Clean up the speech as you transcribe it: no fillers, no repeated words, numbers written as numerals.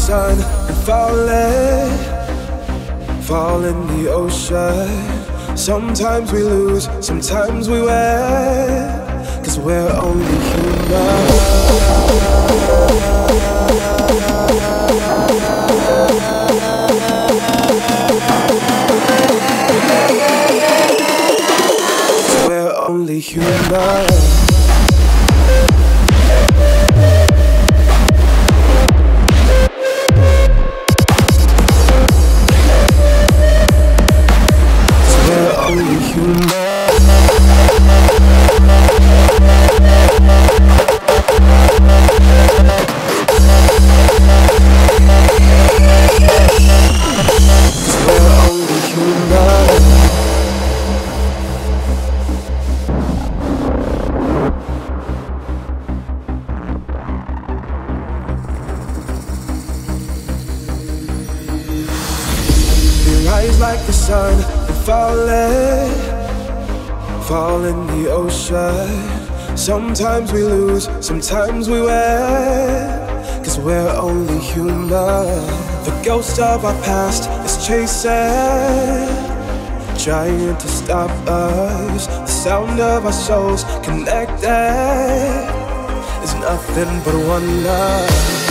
sun and fall in the ocean. Sometimes we lose, sometimes we win, 'cause we're only human. We're only human. Like the sun and fall in the ocean. Sometimes we lose, sometimes we win, 'cause we're only human. The ghost of our past is chasing, trying to stop us. The sound of our souls connected is nothing but one love.